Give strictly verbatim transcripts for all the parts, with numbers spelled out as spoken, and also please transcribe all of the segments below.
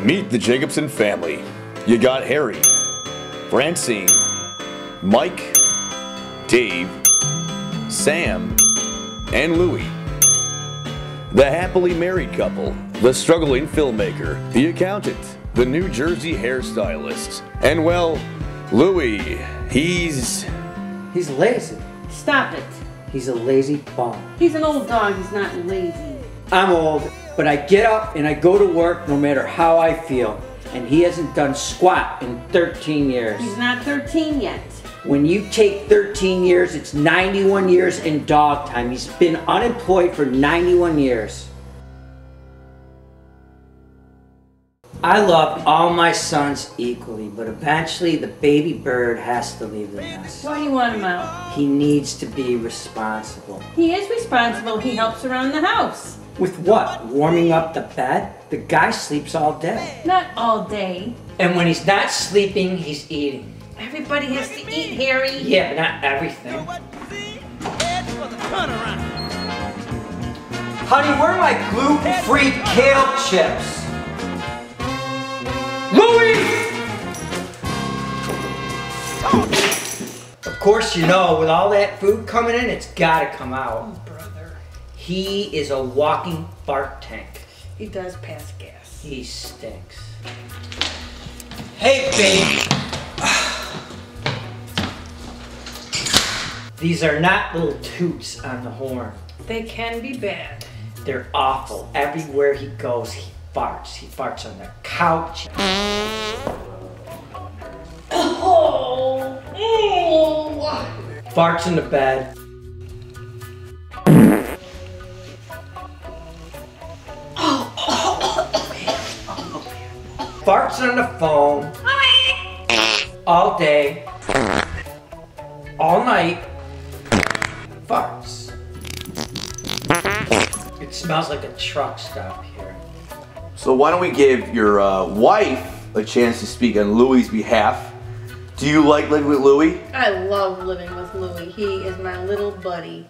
Meet the Jacobson family. You got Harry, Francine, Mike, Dave, Sam, and Louie. The happily married couple, the struggling filmmaker, the accountant, the New Jersey hairstylist, and well, Louie, he's... He's lazy. Stop it. He's a lazy bum. He's an old dog, he's not lazy. I'm old, but I get up and I go to work no matter how I feel. And he hasn't done squat in thirteen years. He's not thirteen yet. When you take thirteen years, it's ninety-one years in dog time. He's been unemployed for ninety-one years. I love all my sons equally, but eventually the baby bird has to leave the nest. Why do you want him out? He needs to be responsible. He is responsible. He helps around the house. With what? Warming up the bed? The guy sleeps all day. Not all day. And when he's not sleeping, he's eating. Everybody has to eat, Harry. Yeah, but not everything. Honey, where are my gluten-free kale chips? Louie! Of course, you know, with all that food coming in, it's gotta come out. Oh, brother. He is a walking fart tank. He does pass gas. He stinks. Hey, babe. These are not little toots on the horn. They can be bad. They're awful. Everywhere he goes, he farts. He farts on the couch. Oh! Oh! Farts in the bed. Farts on the phone. All day. All night. Farts. It smells like a truck stop here. So why don't we give your uh, wife a chance to speak on Louie's behalf? Do you like living with Louie? I love living with Louie. He is my little buddy.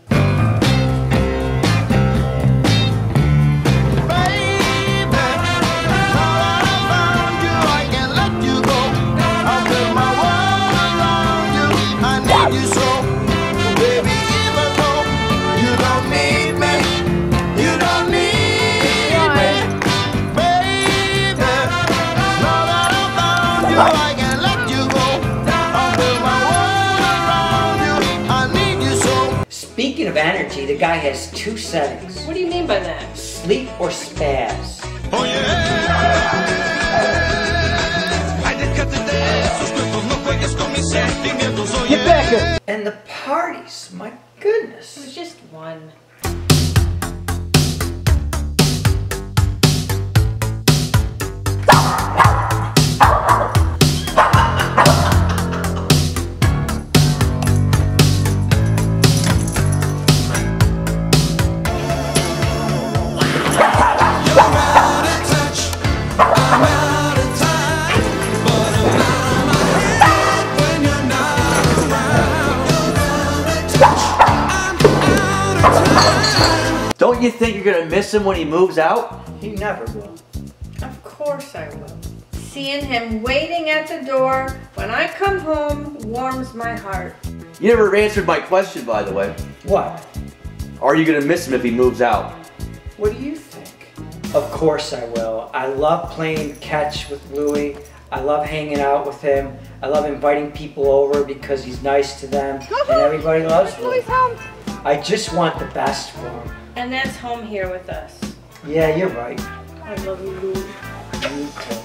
Speaking of energy, the guy has two settings. What do you mean by that? Sleep or spaz. Oh yeah. Get back here! And the parties, my goodness. It was just one. Don't you think you're gonna miss him when he moves out? He never will. Of course I will. Seeing him waiting at the door when I come home warms my heart. You never answered my question, by the way. What? Are you gonna miss him if he moves out? What do you think? Of course I will. I love playing catch with Louie. I love hanging out with him. I love inviting people over because he's nice to them. And everybody loves Louie. I just want the best for him. And that's home here with us. Yeah, you're right. I love you, Louie. Me too.